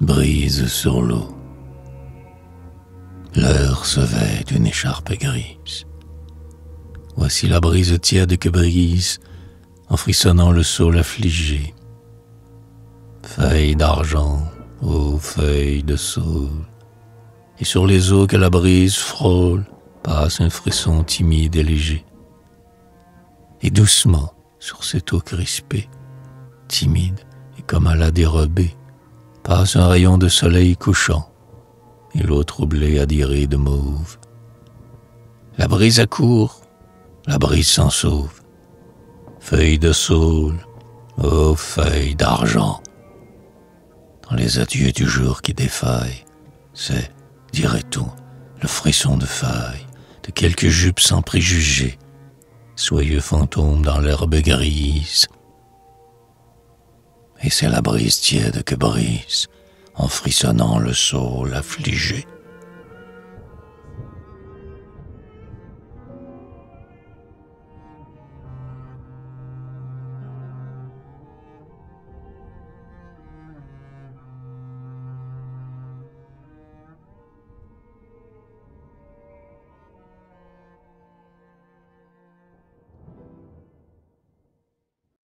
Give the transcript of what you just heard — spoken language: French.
brise sur l'eau. L'heure se vêt d'une écharpe grise. Voici la brise tiède que brise, en frissonnant le saule affligé. Feuilles d'argent, ô feuilles de saule, et sur les eaux que la brise frôle, passe un frisson timide et léger. Et doucement, sur cette eau crispée, timide et comme à la dérobée, passe un rayon de soleil couchant, et l'eau troublée à d'irées de mauve. La brise accourt, la brise s'en sauve. Feuilles de saule, ô feuilles d'argent. Dans les adieux du jour qui défaille, c'est, dirait-on, le frisson de feuilles, de quelques jupes sans préjugés, soyeux fantômes dans l'herbe grise. Et c'est la brise tiède que brise, en frissonnant le saule affligé.